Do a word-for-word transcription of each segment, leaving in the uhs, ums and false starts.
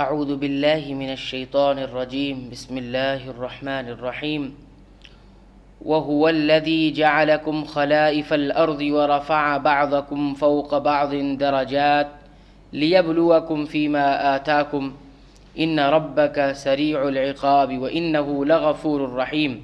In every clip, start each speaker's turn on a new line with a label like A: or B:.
A: اعوذ باللہ من الشیطان الرجیم بسم اللہ الرحمن الرحیم وَهُوَ الَّذِي جَعَلَكُمْ خَلَائِفَ الْأَرْضِ وَرَفَعَ بَعْضَكُمْ فَوْقَ بَعْضٍ دَرَجَاتٍ لِيَبْلُوَكُمْ فِي مَا آتَاكُمْ إِنَّ رَبَّكَ سَرِيعُ الْعِقَابِ وَإِنَّهُ لَغَفُورٌ رَحِيمٌ۔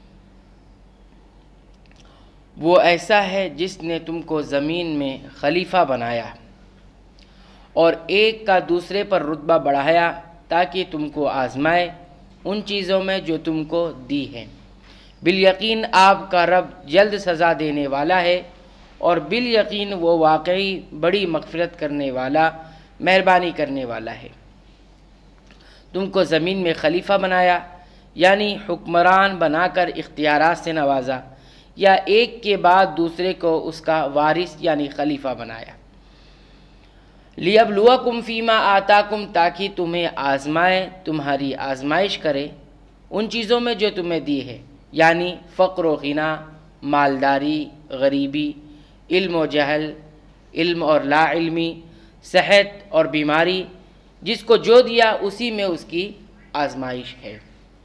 A: وہ ایسا ہے جس نے تم کو زمین میں خلیفہ بنایا اور ایک کا دوسرے پر رتبہ بڑھایا تاکہ تم کو آزمائے ان چیزوں میں جو تم کو دی ہیں۔ بالیقین آپ کا رب جلد سزا دینے والا ہے اور بالیقین وہ واقعی بڑی مغفرت کرنے والا، مہربانی کرنے والا ہے۔ تم کو زمین میں خلیفہ بنایا یعنی حکمران بنا کر اختیارات سے نوازا، یا ایک کے بعد دوسرے کو اس کا وارث یعنی خلیفہ بنایا۔ لیبلوکم فیما آتاکم، تاکہ تمہیں آزمائے، تمہاری آزمائش کرے ان چیزوں میں جو تمہیں دی ہے، یعنی فقر و غنا، مالداری، غریبی، علم و جہل، علم اور لا علمی، صحت اور بیماری، جس کو جو دیا اسی میں اس کی آزمائش ہے۔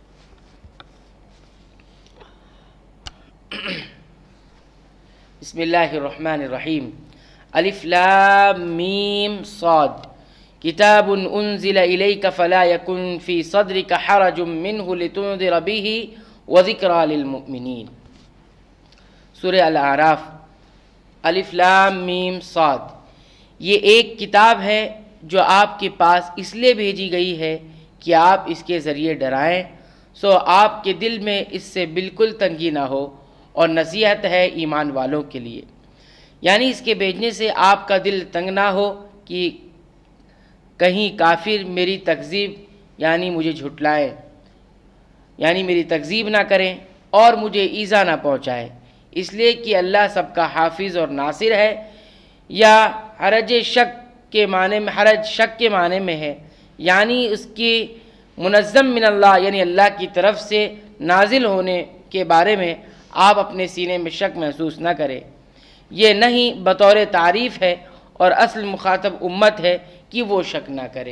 A: بسم اللہ الرحمن الرحیم۔ الف لام میم صاد کتاب انزل الیک فلا یکن فی صدرک حرج منہ لتنذر به وذکری للمؤمنین۔ سورہ الاعراف۔ الف لام میم صاد، یہ ایک کتاب ہے جو آپ کے پاس اس لیے بھیجی گئی ہے کہ آپ اس کے ذریعے ڈرائیں، سو آپ کے دل میں اس سے بالکل تنگی نہ ہو، اور نصیحت ہے ایمان والوں کے لیے، یعنی اس کے بھیجنے سے آپ کا دل تنگ نہ ہو کہ کہیں کافر میری تکذیب یعنی مجھے جھٹلائیں، یعنی میری تکذیب نہ کریں اور مجھے ایذا نہ پہنچائے، اس لیے کہ اللہ سب کا حافظ اور ناصر ہے۔ یا حرج شک کے معنی میں، حرج شک کے معنی میں ہے، یعنی اس کی منظم من اللہ، یعنی اللہ کی طرف سے نازل ہونے کے بارے میں آپ اپنے سینے میں شک محسوس نہ کریں۔ یہ نہیں بطور تعریف ہے اور اصل مخاطب امت ہے کہ وہ شک نہ کرے۔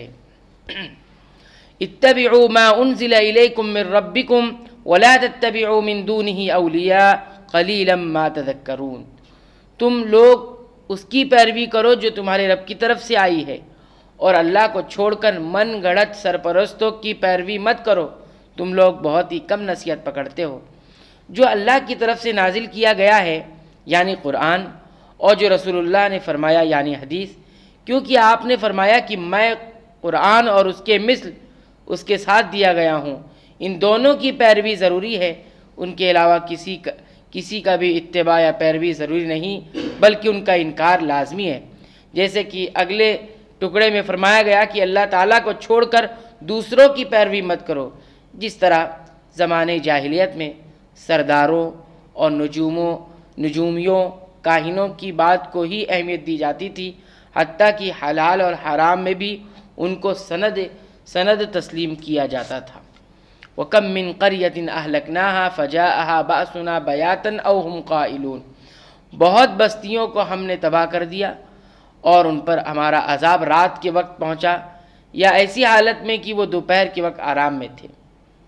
A: اتبعوا ما انزل الیکم من ربکم ولا تتبعوا من دونہ اولیاء قلیلا ما تذکرون۔ تم لوگ اس کی پیروی کرو جو تمہارے رب کی طرف سے آئی ہے، اور اللہ کو چھوڑ کر من گھڑت سرپرستوں کی پیروی مت کرو، تم لوگ بہت ہی کم نصیحت پکڑتے ہو۔ جو اللہ کی طرف سے نازل کیا گیا ہے یعنی قرآن، اور جو رسول اللہ نے فرمایا یعنی حدیث، کیونکہ آپ نے فرمایا کہ میں قرآن اور اس کے مثل اس کے ساتھ دیا گیا ہوں، ان دونوں کی پیروی ضروری ہے، ان کے علاوہ کسی کا کسی کا بھی اتباع یا پیروی ضروری نہیں، بلکہ ان کا انکار لازمی ہے۔ جیسے کہ اگلے ٹکڑے میں فرمایا گیا کہ اللہ تعالیٰ کو چھوڑ کر دوسروں کی پیروی مت کرو، جس طرح زمانے جاہلیت میں سرداروں اور نجوموں نجومیوں کاہنوں کی بات کو ہی اہمیت دی جاتی تھی، حتیٰ کہ حلال اور حرام میں بھی ان کو سند سند تسلیم کیا جاتا تھا۔ وَكَم مِّن قَرْيَةٍ أَهْلَكْنَاهَا فَجَاءَهَا بَأْسُنَا بَيَاتًا أَوْ هُمْ قَائِلُونَ۔ بہت بستیوں کو ہم نے تباہ کر دیا اور ان پر ہمارا عذاب رات کے وقت پہنچا، یا ایسی حالت میں کہ وہ دوپہر کے وقت آرام میں تھے۔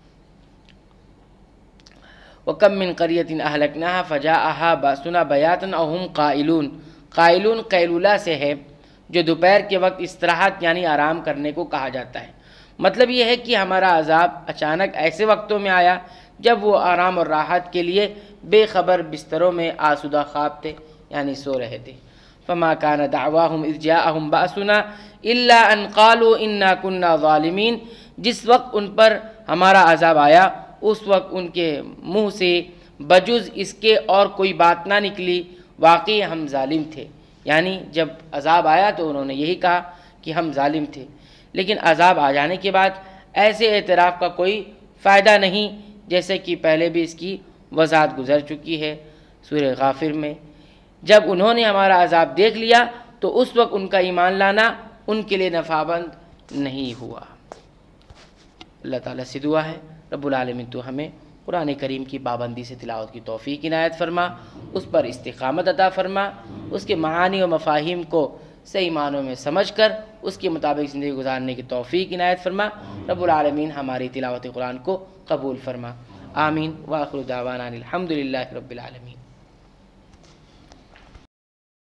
A: وَكَم مِّن قَرْيَةٍ أَهْلَكْنَاهَا فَجَاءَهَا بَأْسُنَا بَيَاتًا أَوْ هُمْ قَائِلُونَ۔ قائلون قیلولہ سے ہے جو دوپہر کے وقت استراحت یعنی آرام کرنے کو کہا جاتا ہے۔ مطلب یہ ہے کہ ہمارا عذاب اچانک ایسے وقتوں میں آیا جب وہ آرام اور راحت کے لیے بے خبر بستروں میں آسودہ خواب تھے، یعنی سو رہے تھے۔ فما كان دعواهم اذ جاءهم بأسنا الا ان قالوا انا كنا ظالمین۔ جس وقت ان پر ہمارا عذاب آیا اس وقت ان کے منہ سے بجز اس کے اور کوئی بات نہ نکلی، واقعی ہم ظالم تھے۔ یعنی جب عذاب آیا تو انہوں نے یہی کہا کہ ہم ظالم تھے، لیکن عذاب آ جانے کے بعد ایسے اعتراف کا کوئی فائدہ نہیں، جیسے کہ پہلے بھی اس کی وضاحت گزر چکی ہے سورہ غافر میں۔ جب انہوں نے ہمارا عذاب دیکھ لیا تو اس وقت ان کا ایمان لانا ان کے لیے نفعبند نہیں ہوا۔ اللہ تعالیٰ سے دعا ہے رب العالمین تو ہمیں قرآن کریم کی پابندی سے تلاوت کی توفیق عنایت فرما، اس پر استقامت عطا فرما، اس کے معانی و مفاہیم کو صحیح معنوں میں سمجھ کر اس کے مطابق زندگی گزارنے کی توفیق عنایت فرما۔ رب العالمین ہماری تلاوت قرآن کو قبول فرما۔ آمین۔ وآخر دعوانا الحمد للہ رب العالمین۔